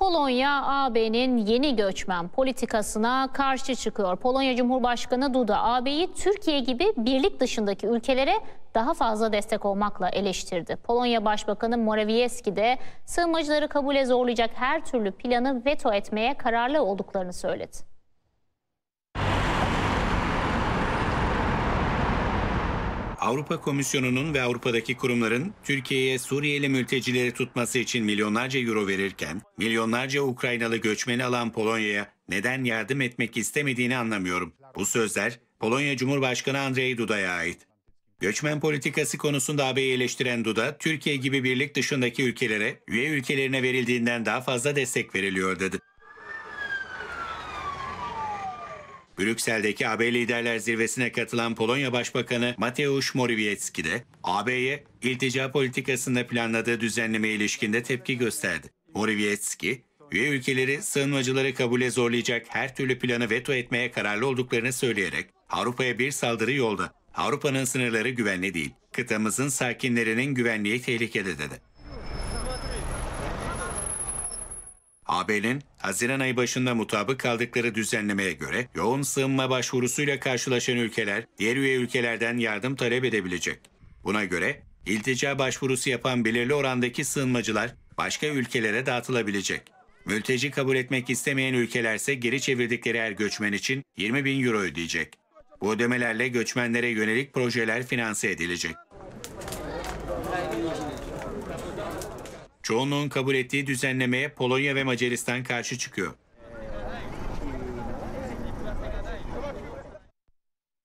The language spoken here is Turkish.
Polonya, AB'nin yeni göçmen politikasına karşı çıkıyor. Polonya Cumhurbaşkanı Duda, AB'yi Türkiye gibi birlik dışındaki ülkelere daha fazla destek olmakla eleştirdi. Polonya Başbakanı Morawiecki de sığınmacıları kabule zorlayacak her türlü planı veto etmeye kararlı olduklarını söyledi. Avrupa Komisyonu'nun ve Avrupa'daki kurumların Türkiye'ye Suriyeli mültecileri tutması için milyonlarca euro verirken, milyonlarca Ukraynalı göçmeni alan Polonya'ya neden yardım etmek istemediğini anlamıyorum. Bu sözler Polonya Cumhurbaşkanı Andrzej Duda'ya ait. Göçmen politikası konusunda AB'yi eleştiren Duda, Türkiye gibi birlik dışındaki ülkelere, üye ülkelerine verildiğinden daha fazla destek veriliyor dedi. Brüksel'deki AB Liderler Zirvesi'ne katılan Polonya Başbakanı Mateusz Morawiecki de AB'ye iltica politikasında planladığı düzenlemeye ilişkinde tepki gösterdi. Morawiecki, üye ülkeleri sığınmacıları kabule zorlayacak her türlü planı veto etmeye kararlı olduklarını söyleyerek Avrupa'ya bir saldırı yolda. Avrupa'nın sınırları güvenli değil, kıtamızın sakinlerinin güvenliği tehlikede dedi. AB'nin Haziran ayı başında mutabık kaldıkları düzenlemeye göre yoğun sığınma başvurusuyla karşılaşan ülkeler diğer üye ülkelerden yardım talep edebilecek. Buna göre iltica başvurusu yapan belirli orandaki sığınmacılar başka ülkelere dağıtılabilecek. Mülteci kabul etmek istemeyen ülkelerse geri çevirdikleri her göçmen için 20.000 euro ödeyecek. Bu ödemelerle göçmenlere yönelik projeler finanse edilecek. Çoğunluğun kabul ettiği düzenlemeye Polonya ve Macaristan karşı çıkıyor.